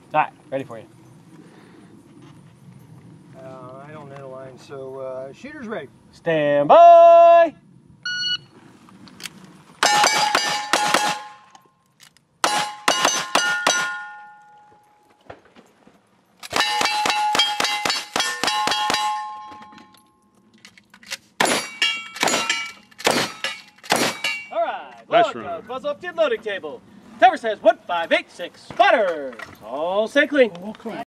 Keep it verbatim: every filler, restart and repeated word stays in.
right, ready for you. Uh, I don't know the line, so uh, shooter's ready. Stand by. All right, Nice log, run. buzz up to the loading table. Cover says one five eight six. Spotters. All say clean. Oh, come on.